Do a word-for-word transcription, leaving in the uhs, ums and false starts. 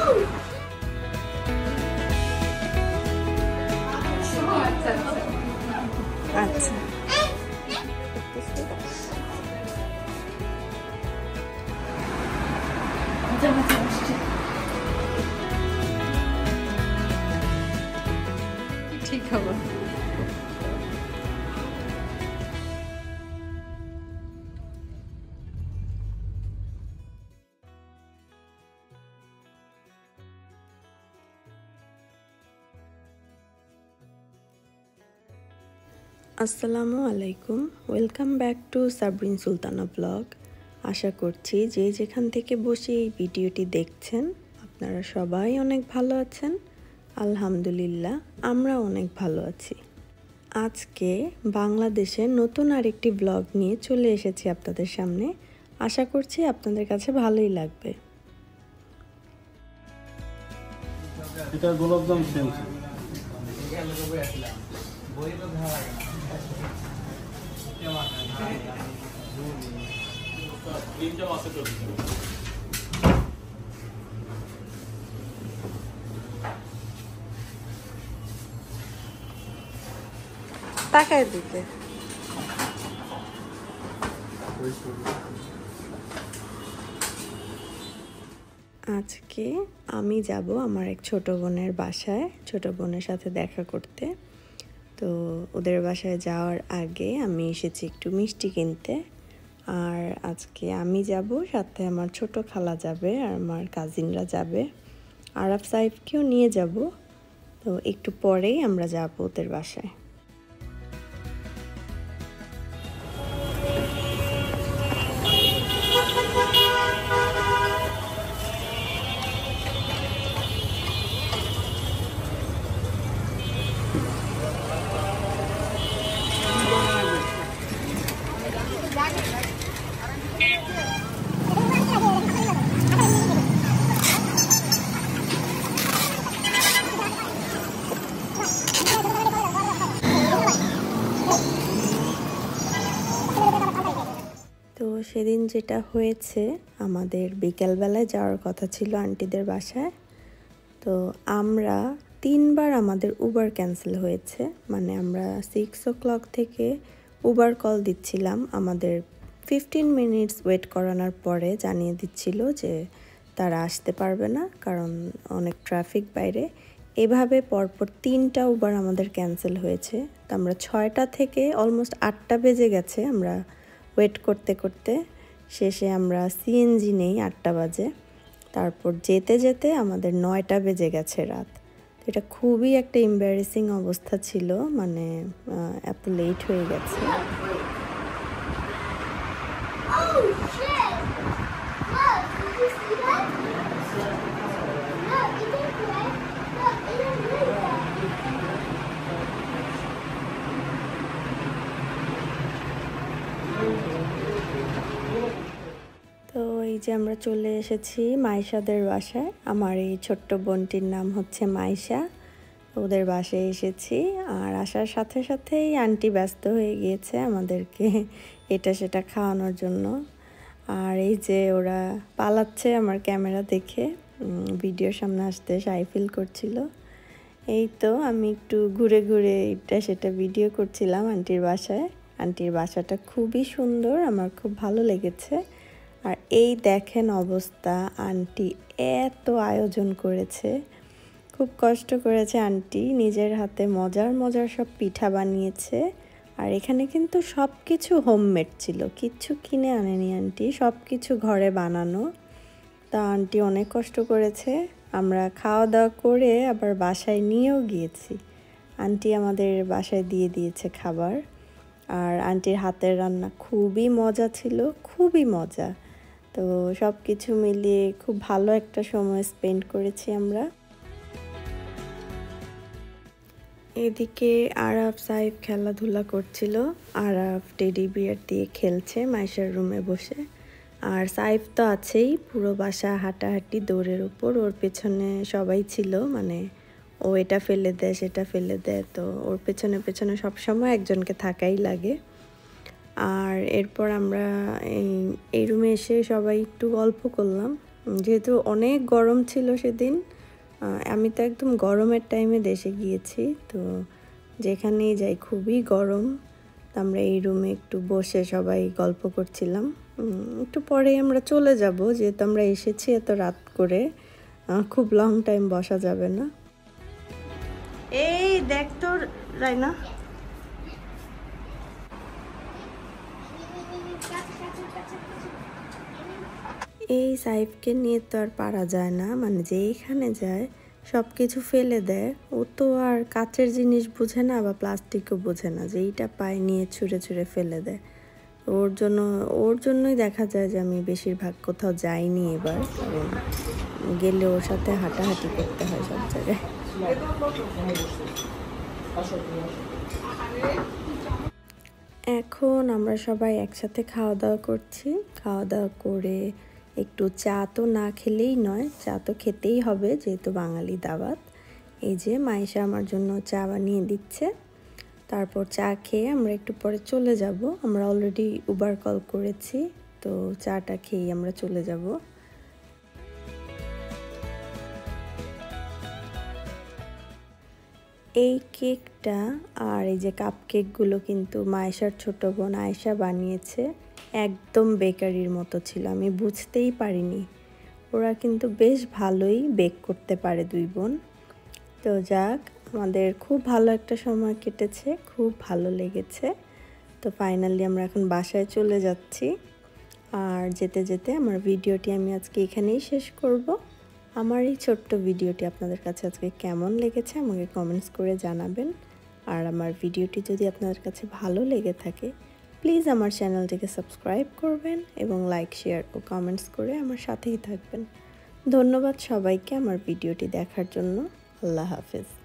আচ্ছা ঠিক হবে। আসসালামু আলাইকুম, welcome back to Sabrin Sultana blog. আশা করছি যে যেখান থেকে বসে এই ভিডিওটি দেখছেন আপনারা সবাই অনেক ভালো আছেন। আলহামদুলিল্লাহ আমরা অনেক ভালো আছি। আজকে বাংলাদেশের নতুন আরেকটি ব্লগ নিয়ে চলে এসেছি আপনাদের সামনে। আশা করছি আপনাদের কাছে ভালোই লাগবে। এটা গোলাপজাম সেম তাকায় দিতে আজকে আমি যাব আমার এক ছোট বোনের বাসায়, ছোট বোনের সাথে দেখা করতে। তো ওদের বাসায় যাওয়ার আগে আমি এসেছি একটু মিষ্টি কিনতে। আর আজকে আমি যাব, সাথে আমার ছোট খালা যাবে আর আমার কাজিনরা যাবে, আরাফ সাইফকেও নিয়ে যাব। তো একটু পরেই আমরা যাব ওদের বাসায়। তো সেদিন যেটা হয়েছে, আমাদের বিকেলবেলায় যাওয়ার কথা ছিল আন্টিদের বাসায়। তো আমরা তিনবার আমাদের উবার ক্যান্সেল হয়েছে। মানে আমরা সিক্স ও ক্লক থেকে উবার কল দিচ্ছিলাম, আমাদের ফিফটিন মিনিটস ওয়েট করানোর পরে জানিয়ে দিচ্ছিল যে তারা আসতে পারবে না, কারণ অনেক ট্রাফিক বাইরে। এভাবে পরপর তিনটা উবার আমাদের ক্যান্সেল হয়েছে। তো আমরা ছয়টা থেকে অলমোস্ট আটটা বেজে গেছে আমরা ওয়েট করতে করতে। শেষে আমরা সিএনজি নেই আটটা বাজে, তারপর যেতে যেতে আমাদের নয়টা বেজে গেছে রাত। তো এটা খুবই একটা এম্বারেসিং অবস্থা ছিল, মানে এত লেট হয়ে গেছে। তো এই যে আমরা চলে এসেছি মাইশাদের বাসায়। আমার এই ছোট্ট বোনটির নাম হচ্ছে মাইশা। ওদের বাসায় এসেছি, আর আসার সাথে সাথেই আন্টি ব্যস্ত হয়ে গিয়েছে আমাদেরকে এটা সেটা খাওয়ানোর জন্য। আর এই যে ওরা পালাচ্ছে আমার ক্যামেরা দেখে, ভিডিওর সামনে আসতে শাই ফিল করছিল। এই তো আমি একটু ঘুরে ঘুরে এটা সেটা ভিডিও করছিলাম আন্টির বাসায়। আন্টির বাসাটা খুবই সুন্দর, আমার খুব ভালো লেগেছে। আর এই দেখেন অবস্থা, আন্টি এত আয়োজন করেছে, খুব কষ্ট করেছে আন্টি, নিজের হাতে মজার মজার সব পিঠা বানিয়েছে। আর এখানে কিন্তু সব কিছু হোমমেড ছিল, কিচ্ছু কিনে আনেনি আন্টি, সব কিছু ঘরে বানানো। তা আন্টি অনেক কষ্ট করেছে। আমরা খাওয়া দাওয়া করে আবার বাসায় নিয়েও গিয়েছি, আন্টি আমাদের বাসায় দিয়ে দিয়েছে খাবার। আর আন্টির হাতের রান্না খুবই মজা ছিল, খুবই মজা। তো সব কিছু মিলিয়ে খুব ভালো একটা সময় স্পেন্ড করেছি আমরা। এদিকে আরাফ সাইফ খেলাধুলা করছিল, আরাফ টেডি বিয়ার দিয়ে খেলছে মাইশার রুমে বসে। আর সাইফ তো আছেই, পুরো বাসা হাঁটাহাঁটি দৌড়ের উপর, ওর পেছনে সবাই ছিল, মানে ও এটা ফেলে দেয় সেটা ফেলে দেয়, তো ওর পেছনে পেছনে সবসময় একজনকে থাকাই লাগে। আর এরপর আমরা এই এই রুমে এসে সবাই একটু গল্প করলাম, যেহেতু অনেক গরম ছিল সেদিন, আমি তো একদম গরমের টাইমে দেশে গিয়েছি, তো যেখানেই যাই খুবই গরম। আমরা এই রুমে একটু বসে সবাই গল্প করছিলাম। একটু পরেই আমরা চলে যাব, যেহেতু আমরা এসেছি এত রাত করে, খুব লং টাইম বসা যাবে না। এই দেখ তোর রাইনা, এই সাইফকে নিয়ে তো আর পারা যায় না, মানে যেইখানে যায় সব কিছু ফেলে দেয়। ও তো আর কাচের জিনিস বুঝে না বা প্লাস্টিকও বোঝে না, যে এইটা পায়ে নিয়ে ছুঁড়ে ছুঁড়ে ফেলে দেয়। ওর জন্য ওর জন্যই দেখা যায় যে আমি বেশিরভাগ কোথাও যাইনি এবার, কারণ গেলে ওর সাথে হাঁটাহাঁটি করতে হয় সব জায়গায়। এখন আমরা সবাই একসাথে খাওয়া দাওয়া করছি। খাওয়া দাওয়া করে একটু চা তো না খেলেই নয়, চা তো খেতেই হবে যেহেতু বাঙালি দাওয়াত। এই যে মাইশা আমার জন্য চা বানিয়ে দিচ্ছে। তারপর চা খেয়ে আমরা একটু পরে চলে যাব। আমরা অলরেডি উবার কল করেছি, তো চাটা খেয়েই আমরা চলে যাব। এই কেকটা আর এই যে কাপ কেকগুলো কিন্তু মায়েশার ছোট বোন আয়েশা বানিয়েছে। একদম বেকারির মতো ছিল, আমি বুঝতেই পারিনি। ওরা কিন্তু বেশ ভালোই বেক করতে পারে দুই বোন। তো যাক, আমাদের খুব ভালো একটা সময় কেটেছে, খুব ভালো লেগেছে। তো ফাইনালি আমরা এখন বাসায় চলে যাচ্ছি। আর যেতে যেতে আমার ভিডিওটি আমি আজকে এখানেই শেষ করব। আমার এই ছোট্ট ভিডিওটি আপনাদের কাছে আজকে কেমন লেগেছে আমাকে কমেন্টস করে জানাবেন। আর আমার ভিডিওটি যদি আপনাদের কাছে ভালো লেগে থাকে, প্লিজ আমার চ্যানেলটিকে সাবস্ক্রাইব করবেন এবং লাইক, শেয়ার ও কমেন্টস করে আমার সাথেই থাকবেন। ধন্যবাদ সবাইকে আমার ভিডিওটি দেখার জন্য। আল্লাহ হাফেজ।